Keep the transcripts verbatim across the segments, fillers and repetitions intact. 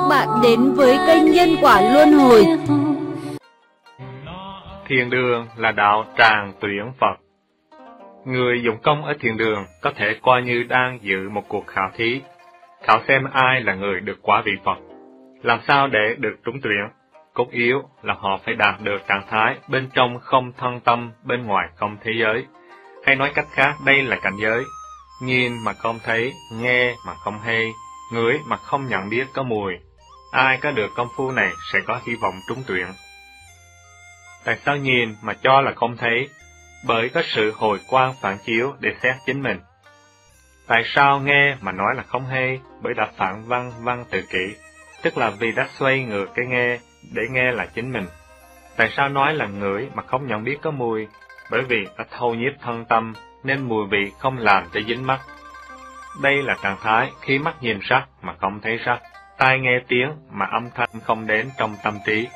bạn đến với kênh Nhân Quả Luân Hồi. Thiền đường là đạo tràng tuyển Phật. Người dụng công ở thiền đường có thể coi như đang dự một cuộc khảo thí, khảo xem ai là người được quả vị Phật. Làm sao để được trúng tuyển? Cốt yếu là họ phải đạt được trạng thái bên trong không thân tâm, bên ngoài không thế giới. Hay nói cách khác, đây là cảnh giới: nhìn mà không thấy, nghe mà không hay, ngửi mà không nhận biết có mùi. Ai có được công phu này sẽ có hy vọng trúng tuyển. Tại sao nhìn mà cho là không thấy? Bởi có sự hồi quang phản chiếu để xét chính mình. Tại sao nghe mà nói là không hay? Bởi đã phản văn văn tự kỷ, tức là vì đã xoay ngược cái nghe để nghe là chính mình. Tại sao nói là ngửi mà không nhận biết có mùi? Bởi vì đã thâu nhiếp thân tâm nên mùi vị không làm cho dính mắt. Đây là trạng thái khi mắt nhìn sắc mà không thấy sắc, tai nghe tiếng mà âm thanh không đến trong tâm trí.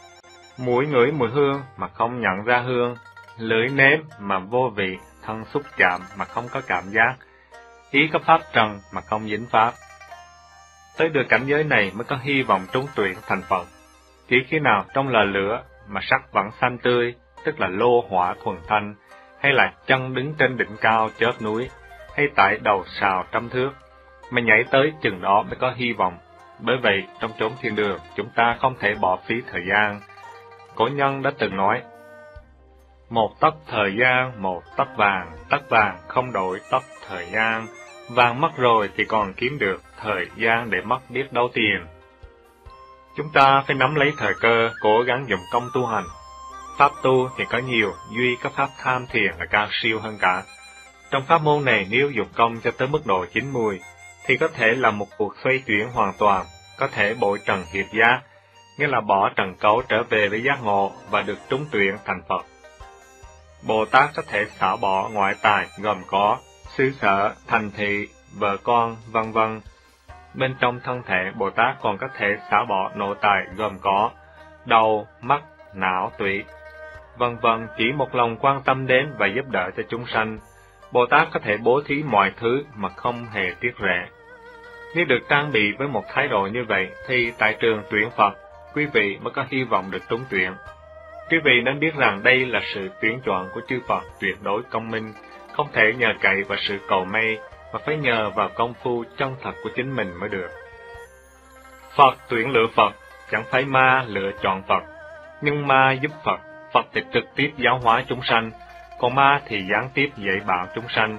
Mũi ngửi mùi hương mà không nhận ra hương, lưỡi nếm mà vô vị, thân xúc chạm mà không có cảm giác, ý có pháp trần mà không dính pháp. Tới được cảnh giới này mới có hy vọng trúng tuyển thành Phật. Chỉ khi nào trong lò lửa mà sắc vẫn xanh tươi, tức là lô hỏa thuần thanh, hay là chân đứng trên đỉnh cao chót núi, hay tại đầu sào trăm thước, mà nhảy tới chừng đó mới có hy vọng. Bởi vậy, trong chốn thiên đường, chúng ta không thể bỏ phí thời gian. Cổ nhân đã từng nói: một tấc thời gian, một tấc vàng, tấc vàng không đổi tấc thời gian. Vàng mất rồi thì còn kiếm được, thời gian để mất biết đâu tiền. Chúng ta phải nắm lấy thời cơ, cố gắng dụng công tu hành. Pháp tu thì có nhiều, duy có pháp tham thiền là cao siêu hơn cả. Trong pháp môn này, nếu dụng công cho tới mức độ chín mùi, thì có thể là một cuộc xoay chuyển hoàn toàn, có thể bội trần hiệp giác, nghĩa là bỏ trần cấu trở về với giác ngộ và được trúng tuyển thành Phật. Bồ Tát có thể xả bỏ ngoại tài gồm có xứ sở, thành thị, vợ con, vân vân. Bên trong thân thể, Bồ Tát còn có thể xả bỏ nội tài gồm có đầu, mắt, não, tụy, vân vân. Chỉ một lòng quan tâm đến và giúp đỡ cho chúng sanh, Bồ Tát có thể bố thí mọi thứ mà không hề tiếc rẻ. Nếu được trang bị với một thái độ như vậy, thì tại trường tuyển Phật, quý vị mới có hy vọng được trúng tuyển. Quý vị nên biết rằng đây là sự tuyển chọn của chư Phật tuyệt đối công minh, không thể nhờ cậy vào sự cầu may, mà phải nhờ vào công phu chân thật của chính mình mới được. Phật tuyển lựa Phật, chẳng phải ma lựa chọn Phật, nhưng ma giúp Phật. Phật thì trực tiếp giáo hóa chúng sanh, còn ma thì gián tiếp dạy bảo chúng sanh.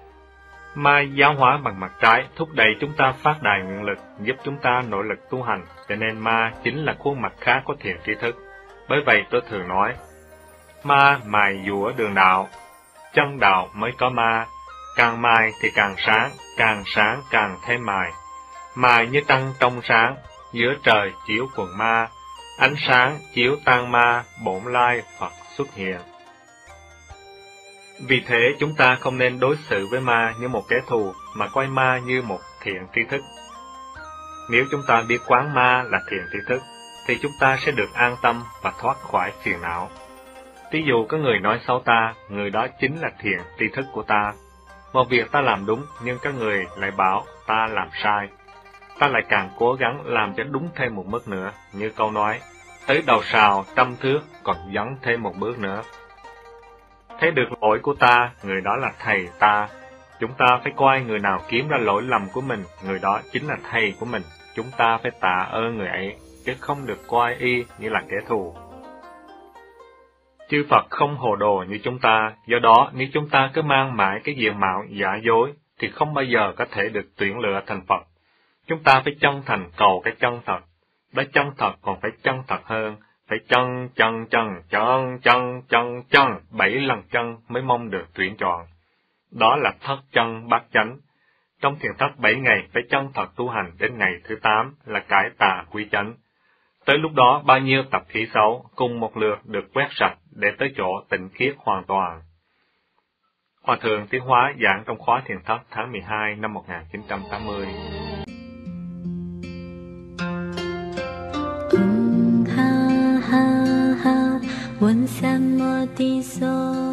Ma giáo hóa bằng mặt trái, thúc đẩy chúng ta phát đại nguyện lực, giúp chúng ta nỗ lực tu hành, cho nên ma chính là khuôn mặt khác của thiền tri thức. Bởi vậy tôi thường nói, ma mài dũa đường đạo, chân đạo mới có ma, càng mài thì càng sáng, càng sáng càng thêm mài. Mài như trăng trong sáng, giữa trời chiếu quần ma, ánh sáng chiếu tan ma, bổn lai Phật xuất hiện. Vì thế chúng ta không nên đối xử với ma như một kẻ thù, mà coi ma như một thiện tri thức. Nếu chúng ta biết quán ma là thiện tri thức, thì chúng ta sẽ được an tâm và thoát khỏi phiền não. Ví dụ có người nói xấu ta, người đó chính là thiện tri thức của ta. Một việc ta làm đúng, nhưng các người lại bảo ta làm sai. Ta lại càng cố gắng làm cho đúng thêm một bước nữa, như câu nói, tới đầu sào trăm thước còn dấn thêm một bước nữa. Thấy được lỗi của ta, người đó là thầy ta. Chúng ta phải coi người nào kiếm ra lỗi lầm của mình, người đó chính là thầy của mình. Chúng ta phải tạ ơn người ấy, chứ không được coi y như là kẻ thù. Chư Phật không hồ đồ như chúng ta, do đó nếu chúng ta cứ mang mãi cái diện mạo giả dối, thì không bao giờ có thể được tuyển lựa thành Phật. Chúng ta phải chân thành cầu cái chân thật, đã chân thật còn phải chân thật hơn, phải chân chân chân chân chân chân chân bảy lần chân mới mong được tuyển chọn. Đó là thất chân bát chánh. Trong thiền thất bảy ngày phải chân thật tu hành, đến ngày thứ tám là cải tà quy chánh. Tới lúc đó bao nhiêu tập khí xấu cùng một lượt được quét sạch để tới chỗ tịnh khiết hoàn toàn. Hòa thượng Tiến Hóa giảng trong khóa thiền thất tháng mười hai năm một nghìn chín trăm tám mươi. ha ha ha, 闻三摩地所